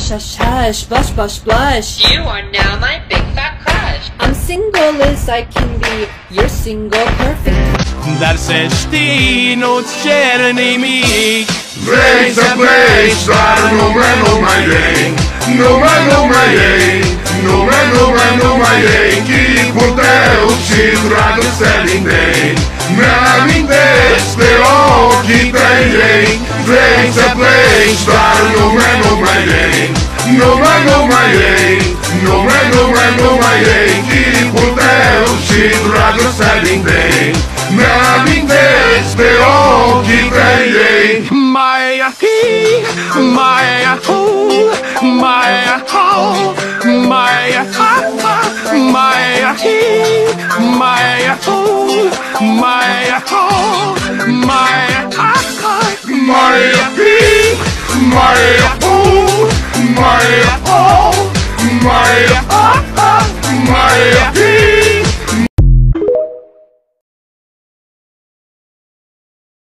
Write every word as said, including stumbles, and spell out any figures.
Hush, hush, hush, blush, blush, blush. You are now my big fat crush. I'm single as I can be. You're single, perfect. Dar să știi, nu-ți cer nimic. Vrei să pleci, dar nume nu mai ei. Nume nu mai ei. Nume, nume nu mai ei. Chipul tău și dragostea din ei. Mi-amintesc de ochii tăi ei. Vrei să pleci, dar nume nu mai ei. Nume nu mai ei. Nume, nume nu mai ei. Chipul tău și dragostea din ei. Mi-amintesc de ochii tăi ei. Mai hi, mai hu, mai ho, mai ha ha, mai hi, mai hu, mai ho, mai ha ha, Mai hi, mai hu.